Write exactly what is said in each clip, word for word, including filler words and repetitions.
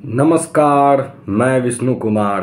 नमस्कार, मैं विष्णु कुमार।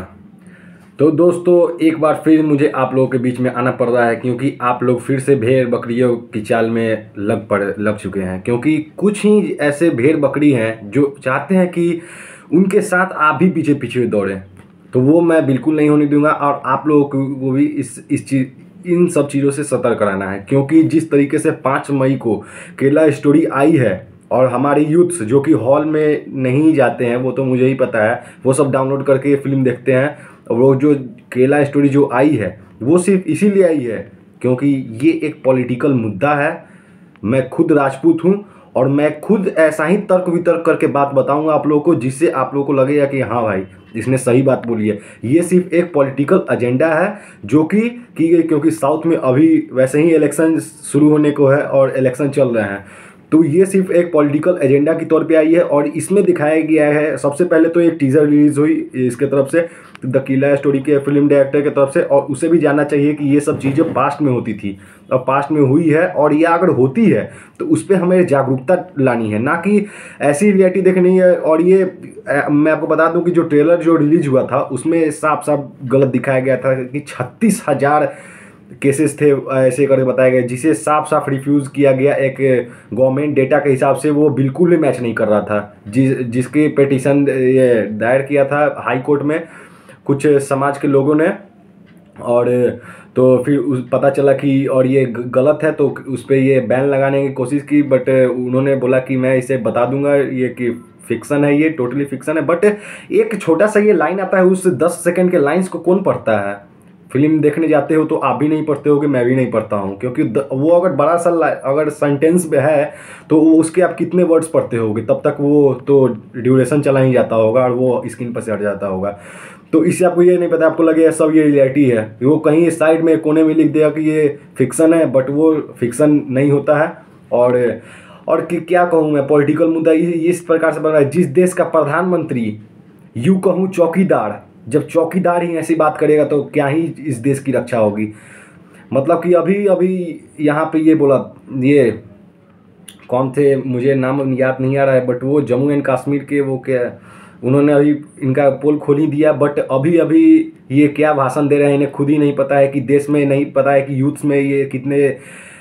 तो दोस्तों, एक बार फिर मुझे आप लोगों के बीच में आना पड़ रहा है क्योंकि आप लोग फिर से भेड़ बकरियों की चाल में लग पड़ लग चुके हैं। क्योंकि कुछ ही ऐसे भेड़ बकरी हैं जो चाहते हैं कि उनके साथ आप भी पीछे पीछे दौड़ें, तो वो मैं बिल्कुल नहीं होने दूंगा। और आप लोगों को भी इस इस चीज़ इन सब चीज़ों से सतर्क कराना है, क्योंकि जिस तरीके से पाँच मई को केरला स्टोरी आई है और हमारे यूथ्स जो कि हॉल में नहीं जाते हैं, वो तो मुझे ही पता है, वो सब डाउनलोड करके फिल्म देखते हैं। वो जो केरला स्टोरी जो आई है वो सिर्फ इसीलिए आई है क्योंकि ये एक पॉलिटिकल मुद्दा है। मैं खुद राजपूत हूँ और मैं खुद ऐसा ही तर्क वितर्क करके बात बताऊंगा आप लोगों को, जिससे आप लोगों को लगेगा कि हाँ भाई, इसने सही बात बोली है। ये सिर्फ एक पॉलिटिकल एजेंडा है जो कि की गई, क्योंकि साउथ में अभी वैसे ही इलेक्शन शुरू होने को है और इलेक्शन चल रहे हैं। तो ये सिर्फ एक पॉलिटिकल एजेंडा के तौर पे आई है और इसमें दिखाया गया है। सबसे पहले तो एक टीज़र रिलीज़ हुई इसके तरफ से, द केरला स्टोरी के फिल्म डायरेक्टर के तरफ से, और उसे भी जानना चाहिए कि ये सब चीज़ें पास्ट में होती थी और पास्ट में हुई है, और ये अगर होती है तो उस पर हमें जागरूकता लानी है, ना कि ऐसी रियलिटी देखनी है। और ये मैं आपको बता दूं कि जो ट्रेलर जो रिलीज हुआ था उसमें साफ साफ गलत दिखाया गया था कि छत्तीस हज़ार केसेस थे ऐसे करके बताया गया, जिसे साफ साफ रिफ्यूज़ किया गया। एक गवर्नमेंट डेटा के हिसाब से वो बिल्कुल भी मैच नहीं कर रहा था। जिस जिसके पिटीशन ये दायर किया था हाई कोर्ट में कुछ समाज के लोगों ने, और तो फिर उस पता चला कि और ये गलत है, तो उस पर ये बैन लगाने की कोशिश की। बट उन्होंने बोला कि मैं इसे बता दूंगा ये कि फिक्सन है, ये टोटली फिक्सन है। बट एक छोटा सा ये लाइन आता है, उस दस सेकंड के लाइन्स को कौन पढ़ता है? फिल्म देखने जाते हो तो आप भी नहीं पढ़ते हो कि मैं भी नहीं पढ़ता हूँ, क्योंकि वो अगर बड़ा सा अगर सेंटेंस में है तो उसके आप कितने वर्ड्स पढ़ते होगे, तब तक वो तो ड्यूरेशन चला ही जाता होगा और वो स्क्रीन पर से हट जाता होगा। तो इससे आपको ये नहीं पता, आपको लगे सब ये रियलिटी है। वो कहीं साइड में कोने में लिख दिया कि ये फिक्सन है, बट वो फिक्सन नहीं होता है। और और कि क्या कहूँ मैं, पॉलिटिकल मुद्दा इस प्रकार से बन रहा है। जिस देश का प्रधानमंत्री, यूँ कहूँ चौकीदार, जब चौकीदार ही ऐसी बात करेगा तो क्या ही इस देश की रक्षा होगी। मतलब कि अभी अभी यहाँ पे ये बोला, ये कौन थे मुझे नाम याद नहीं आ रहा है, बट वो जम्मू एंड कश्मीर के वो क्या, उन्होंने अभी इनका पोल खोल ही दिया। बट अभी अभी ये क्या भाषण दे रहे हैं, इन्हें खुद ही नहीं पता है कि देश में नहीं पता है कि यूथ्स में ये कितने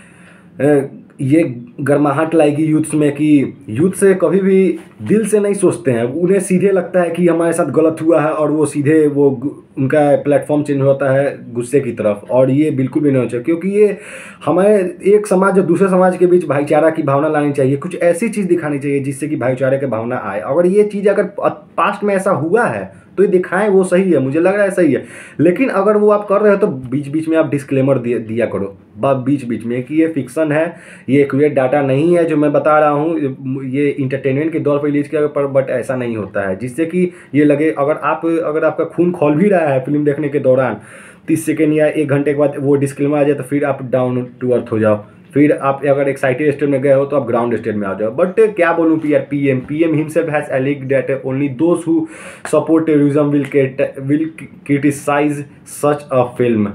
ये गर्माहट लाएगी यूथ्स में, कि यूथ से कभी भी दिल से नहीं सोचते हैं। उन्हें सीधे लगता है कि हमारे साथ गलत हुआ है और वो सीधे वो उनका प्लेटफॉर्म चेंज होता है गुस्से की तरफ। और ये बिल्कुल भी नहीं होना चाहिए, क्योंकि ये हमारे एक समाज और दूसरे समाज के बीच भाईचारा की भावना लानी चाहिए। कुछ ऐसी चीज़ दिखानी चाहिए जिससे कि भाईचारे की भावना आए। अगर ये चीज़ अगर पास्ट में ऐसा हुआ है तो ये दिखाएं, वो सही है, मुझे लग रहा है सही है। लेकिन अगर वो आप कर रहे हो तो बीच बीच में आप डिस्क्लेमर दिया दिया करो बीच बीच में कि ये फिक्सन है, ये एक्यूरेट डाटा नहीं है जो मैं बता रहा हूँ, ये इंटरटेनमेंट के दौर पर रिलीज किया, पर बट ऐसा नहीं होता है। जिससे कि ये लगे, अगर आप अगर आपका खून खौल भी रहा है फिल्म देखने के दौरान, तीस सेकेंड या एक घंटे के बाद वो डिस्क्लेमर आ जाए, तो फिर आप डाउन टू अर्थ हो जाओ। फिर आप अगर एक्साइटेड स्टेट में गए हो तो आप ग्राउंड स्टेट में आ जाओ। बट क्या बोलूँ, P R P M P M himself has alleged that only those who support terrorism will will criticize such a film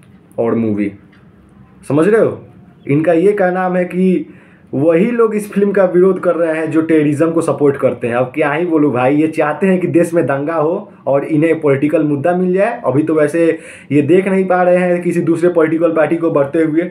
और मूवी। समझ रहे हो? इनका ये कहना है कि वही लोग इस फिल्म का विरोध कर रहे हैं जो टेररिज्म को सपोर्ट करते हैं। अब क्या ही बोलूँ भाई, ये चाहते हैं कि देश में दंगा हो और इन्हें पॉलिटिकल मुद्दा मिल जाए। अभी तो वैसे ये देख नहीं पा रहे हैं किसी दूसरे पॉलिटिकल पार्टी को बढ़ते हुए,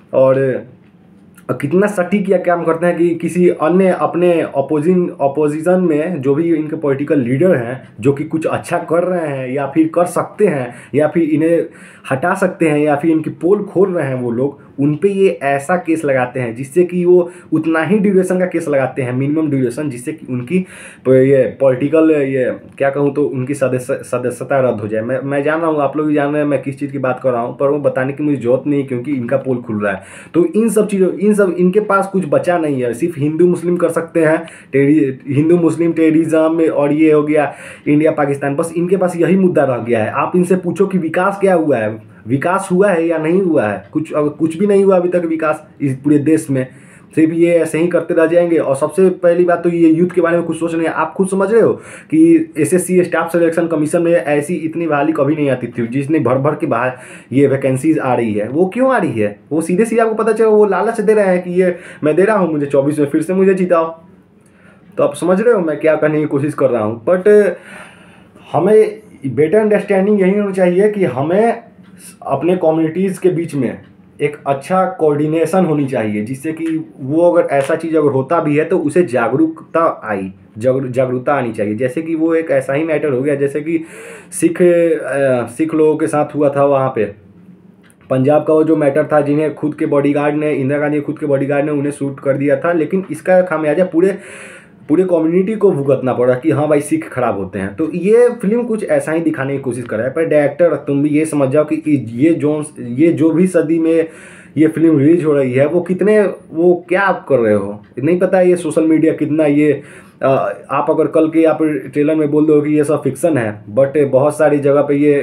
और कितना सटीक या काम करते हैं कि किसी अन्य अपने अपोजिंग अपोजिशन में जो भी इनके पॉलिटिकल लीडर हैं, जो कि कुछ अच्छा कर रहे हैं या फिर कर सकते हैं या फिर इन्हें हटा सकते हैं या फिर इनकी पोल खोल रहे हैं, वो लोग उन पे ये ऐसा केस लगाते हैं जिससे कि वो उतना ही ड्यूरेशन का केस लगाते हैं, मिनिमम ड्यूरेशन, जिससे कि उनकी ये पॉलिटिकल ये क्या कहूँ तो उनकी सदस्य सदस्यता रद्द हो जाए। मैं मैं जान रहा हूँ, आप लोग भी जान रहे हैं मैं किस चीज़ की बात कर रहा हूँ, पर वो बताने की मुझे जरूरत नहीं, क्योंकि इनका पोल खुल रहा है। तो इन सब चीज़ों इन सब इनके पास कुछ बचा नहीं है। सिर्फ हिंदू मुस्लिम कर सकते हैं, टेरी हिंदू मुस्लिम टेररिज्म, और ये हो गया इंडिया पाकिस्तान, बस इनके पास यही मुद्दा रह गया है। आप इनसे पूछो कि विकास क्या हुआ है, विकास हुआ है या नहीं हुआ है? कुछ कुछ भी नहीं हुआ अभी तक विकास इस पूरे देश में। सिर्फ ये ऐसे ही करते रह जाएंगे। और सबसे पहली बात तो ये यूथ के बारे में कुछ सोच नहीं है। आप खुद समझ रहे हो कि एसएससी स्टाफ सिलेक्शन कमीशन में ऐसी इतनी बहाली कभी नहीं आती थी, जिसने भर भर के बाहर ये वैकेंसीज आ रही है। वो क्यों आ रही है? वो सीधे सीधे आपको पता चला, वो लालच दे रहे हैं कि ये मैं दे रहा हूँ, मुझे चौबीस में फिर से मुझे जिताओ। तो आप समझ रहे हो मैं क्या करने की कोशिश कर रहा हूँ। बट हमें बेटर अंडरस्टैंडिंग यही होनी चाहिए कि हमें अपने कम्युनिटीज़ के बीच में एक अच्छा कोऑर्डिनेशन होनी चाहिए, जिससे कि वो अगर ऐसा चीज़ अगर होता भी है तो उसे जागरूकता आई जागरू जागरूकता आनी चाहिए। जैसे कि वो एक ऐसा ही मैटर हो गया जैसे कि सिख सिख लोगों के साथ हुआ था वहाँ पे पंजाब का वो जो मैटर था, जिन्हें खुद के बॉडीगार्ड ने, इंदिरा गांधी खुद के बॉडीगार्ड ने उन्हें शूट कर दिया था, लेकिन इसका खामियाजा पूरे पूरे कम्युनिटी को भुगतना पड़ा कि हाँ भाई सिख खराब होते हैं। तो ये फिल्म कुछ ऐसा ही दिखाने की कोशिश कर रहा है। पर डायरेक्टर तुम भी ये समझ जाओ कि ये जो ये जो भी सदी में ये फिल्म रिलीज हो रही है वो कितने वो क्या आप कर रहे हो, नहीं पता ये सोशल मीडिया कितना ये आ, आप अगर कल के आप ट्रेलर में बोल दो कि ये सब फिक्सन है, बट बहुत सारी जगह पे ये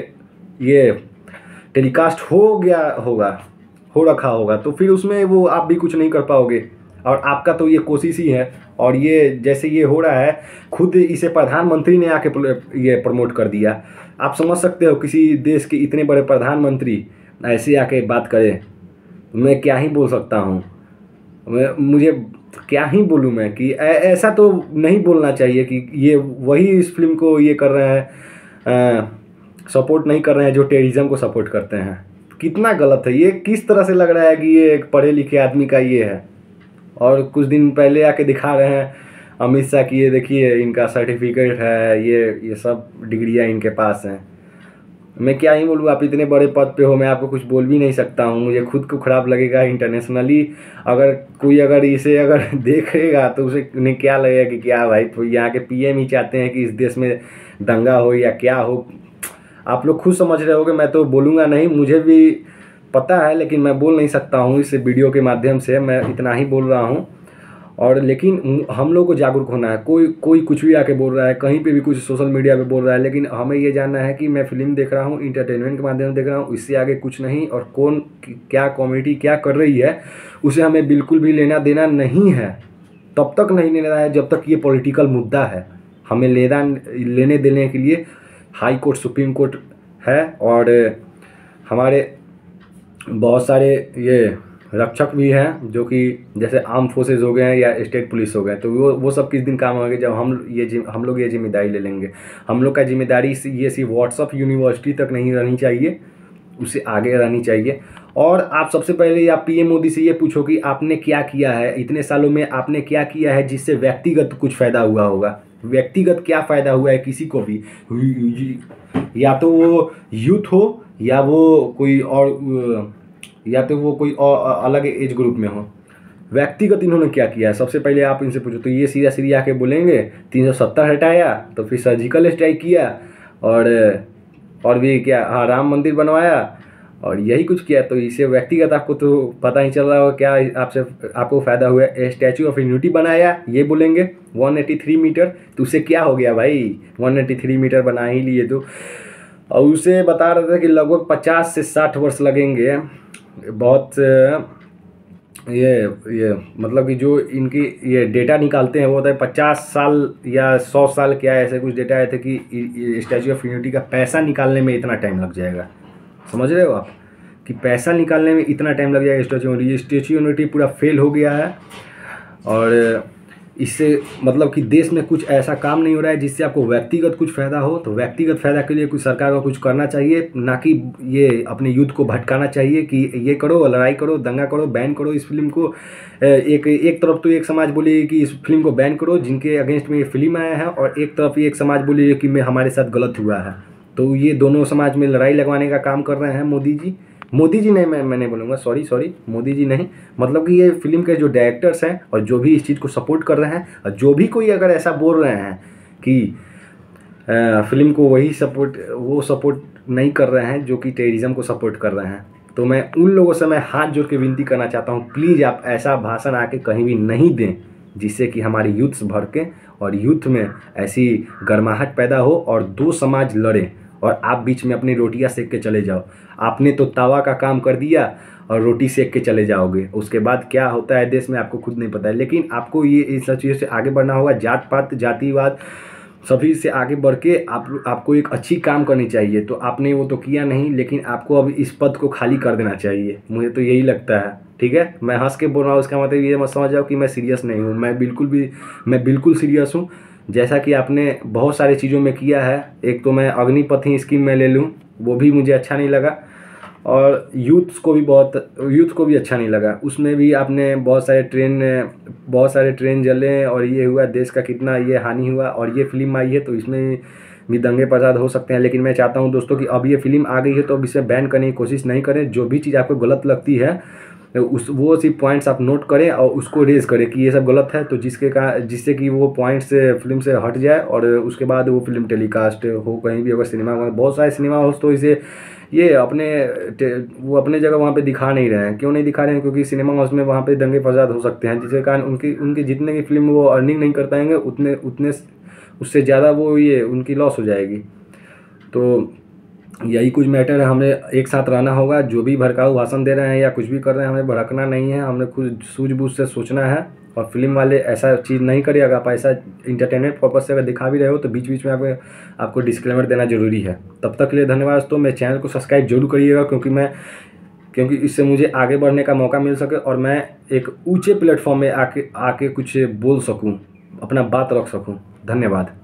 ये टेलीकास्ट हो गया होगा, हो रखा होगा, तो फिर उसमें वो आप भी कुछ नहीं कर पाओगे। और आपका तो ये कोशिश ही है। और ये जैसे ये हो रहा है, खुद इसे प्रधानमंत्री ने आके ये प्रमोट कर दिया। आप समझ सकते हो किसी देश के इतने बड़े प्रधानमंत्री ऐसे आके बात करें, मैं क्या ही बोल सकता हूँ, मैं मुझे क्या ही बोलूँ मैं कि ऐसा तो नहीं बोलना चाहिए कि ये वही इस फिल्म को ये कर रहे हैं, सपोर्ट नहीं कर रहे हैं जो टेररिज्म को सपोर्ट करते हैं। कितना गलत है ये, किस तरह से लग रहा है कि ये एक पढ़े लिखे आदमी का ये है। और कुछ दिन पहले आके दिखा रहे हैं अमित शाह की, ये देखिए इनका सर्टिफिकेट है, ये ये सब डिग्रियां इनके पास हैं। मैं क्या ही बोलूँ, आप इतने बड़े पद पे हो, मैं आपको कुछ बोल भी नहीं सकता हूँ। मुझे खुद को ख़राब लगेगा, इंटरनेशनली अगर कोई अगर इसे अगर देखेगा तो उसे उन्हें क्या लगेगा कि क्या भाई तो यहाँ के पीएम ही चाहते हैं कि इस देश में दंगा हो या क्या हो। आप लोग खुद समझ रहे होगे, मैं तो बोलूँगा नहीं, मुझे भी पता है, लेकिन मैं बोल नहीं सकता हूँ इस वीडियो के माध्यम से, मैं इतना ही बोल रहा हूँ। और लेकिन हम लोग को जागरूक होना है। कोई कोई कुछ भी आके बोल रहा है, कहीं पे भी कुछ सोशल मीडिया पे बोल रहा है, लेकिन हमें ये जानना है कि मैं फिल्म देख रहा हूँ, इंटरटेनमेंट के माध्यम से देख रहा हूँ, इससे आगे कुछ नहीं। और कौन क्या कॉमेडी क्या कर रही है उसे हमें बिल्कुल भी लेना देना नहीं है, तब तक नहीं लेना है जब तक ये पॉलिटिकल मुद्दा है। हमें लेना लेने देने के लिए हाई कोर्ट सुप्रीम कोर्ट है, और हमारे बहुत सारे ये रक्षक भी हैं जो कि जैसे आर्म फोर्सेज हो गए हैं या स्टेट पुलिस हो गए, तो वो वो सब किस दिन काम आएंगे जब हम ये हम लोग ये जिम्मेदारी ले लेंगे। हम लोग का जिम्मेदारी ये सिर्फ व्हाट्सअप यूनिवर्सिटी तक नहीं रहनी चाहिए, उससे आगे रहनी चाहिए। और आप सबसे पहले आप पीएम मोदी से ये पूछो कि आपने क्या किया है इतने सालों में, आपने क्या किया है जिससे व्यक्तिगत कुछ फ़ायदा हुआ होगा। व्यक्तिगत क्या फ़ायदा हुआ है किसी को भी, या तो वो यूथ हो या वो कोई और या तो वो कोई और अलग एज ग्रुप में हो, व्यक्तिगत इन्होंने क्या किया है सबसे पहले आप इनसे पूछो। तो ये सीधा सीधा आके बोलेंगे तीन सौ सत्तर हटाया, तो फिर सर्जिकल स्ट्राइक किया, और और भी क्या, हाँ राम मंदिर बनवाया, और यही कुछ किया। तो इसे व्यक्तिगत आपको तो पता ही चल रहा होगा क्या आपसे आपको फ़ायदा हुआ है। स्टैचू ऑफ यूनिटी बनाया, ये बोलेंगे एक सौ तिरासी मीटर, तो उससे क्या हो गया भाई, एक सौ तिरासी मीटर बना ही लिए तो। और उसे बता रहे थे कि लगभग पचास से साठ वर्ष लगेंगे। बहुत ये ये मतलब कि जो इनकी ये डेटा निकालते हैं वो होता है पचास साल या सौ साल, क्या ऐसे कुछ डेटा आए थे कि स्टैचू ऑफ यूनिटी का पैसा निकालने में इतना टाइम लग जाएगा। समझ रहे हो आप कि पैसा निकालने में इतना टाइम लग जाएगा स्टैचू यूनिटी। स्टैचू यूनिटी पूरा फेल हो गया है, और इससे मतलब कि देश में कुछ ऐसा काम नहीं हो रहा है जिससे आपको व्यक्तिगत कुछ फ़ायदा हो। तो व्यक्तिगत फ़ायदा के लिए कुछ सरकार को कुछ करना चाहिए, ना कि ये अपने यूथ को भटकाना चाहिए कि ये करो, लड़ाई करो, दंगा करो, बैन करो इस फिल्म को। एक एक तरफ तो एक समाज बोली कि इस फिल्म को बैन करो जिनके अगेंस्ट में ये फिल्म आया है, और एक तरफ एक समाज बोली कि मैं हमारे साथ गलत हुआ है। तो ये दोनों समाज में लड़ाई लगवाने का काम कर रहे हैं मोदी जी। मोदी जी नहीं, मैं मैं नहीं बोलूँगा, सॉरी सॉरी मोदी जी नहीं, मतलब कि ये फिल्म के जो डायरेक्टर्स हैं और जो भी इस चीज़ को सपोर्ट कर रहे हैं, और जो भी कोई अगर ऐसा बोल रहे हैं कि आ, फिल्म को वही सपोर्ट वो सपोर्ट नहीं कर रहे हैं जो कि टेररिज्म को सपोर्ट कर रहे हैं, तो मैं उन लोगों से मैं हाथ जोड़ के विनती करना चाहता हूँ, प्लीज़ आप ऐसा भाषण आके कहीं भी नहीं दें जिससे कि हमारे यूथ्स भड़कें और यूथ में ऐसी गर्माहट पैदा हो और दो समाज लड़े, और आप बीच में अपनी रोटियां सेक के चले जाओ। आपने तो तवा का काम कर दिया और रोटी सेक के चले जाओगे, उसके बाद क्या होता है देश में आपको खुद नहीं पता है। लेकिन आपको ये इन सब चीज़ों से आगे बढ़ना होगा। जात पात जातिवाद सभी से आगे बढ़ के आप आपको एक अच्छी काम करनी चाहिए। तो आपने वो तो किया नहीं, लेकिन आपको अब इस पद को खाली कर देना चाहिए, मुझे तो यही लगता है। ठीक है, मैं हंस के बोल रहा हूँ उसका मतलब ये मत समझ जाओ कि मैं सीरियस नहीं हूँ। मैं बिल्कुल भी मैं बिल्कुल सीरियस हूँ। जैसा कि आपने बहुत सारी चीज़ों में किया है, एक तो मैं अग्निपथ स्कीम में ले लूँ, वो भी मुझे अच्छा नहीं लगा, और यूथ्स को भी बहुत यूथ को भी अच्छा नहीं लगा। उसमें भी आपने बहुत सारे ट्रेन बहुत सारे ट्रेन जले और ये हुआ, देश का कितना ये हानि हुआ। और ये फिल्म आई है तो इसमें भी दंगे फसाद हो सकते हैं, लेकिन मैं चाहता हूं दोस्तों कि अब ये फिल्म आ गई है तो अब इसे बैन करने की कोशिश नहीं करें। जो भी चीज़ आपको गलत लगती है उस वो सिर्फ पॉइंट्स आप नोट करें और उसको रेज करें कि ये सब गलत है, तो जिसके का जिससे कि वो पॉइंट्स फिल्म से हट जाए और उसके बाद वो फिल्म टेलीकास्ट हो कहीं भी। अगर सिनेमा में बहुत सारे सिनेमा हाउस तो इसे ये अपने वो अपने जगह वहाँ पे दिखा नहीं रहे हैं। क्यों नहीं दिखा रहे हैं? क्योंकि सिनेमा हाउस में वहाँ पे दंगे फसाद हो सकते हैं, जिसके कारण उनकी उनकी जितने की फिल्म वो अर्निंग नहीं कर पाएंगे उतने उतने उससे ज़्यादा वो ये उनकी लॉस हो जाएगी। तो यही कुछ मैटर है, हमें एक साथ रहना होगा। जो भी भड़काऊ भाषण दे रहे हैं या कुछ भी कर रहे हैं, हमें भड़कना नहीं है, हमें खुद सूझबूझ से सोचना है। और फिल्म वाले ऐसा चीज़ नहीं करिए। अगर आप ऐसा इंटरटेनमेंट पर्पज से अगर दिखा भी रहे हो तो बीच बीच में आपको आपको डिस्क्लेमर देना जरूरी है। तब तक के लिए धन्यवाद। तो मेरे चैनल को सब्सक्राइब जरूर करिएगा, क्योंकि मैं क्योंकि इससे मुझे आगे बढ़ने का मौका मिल सके और मैं एक ऊंचे प्लेटफॉर्म में आके आके कुछ बोल सकूं, अपना बात रख सकूं। धन्यवाद।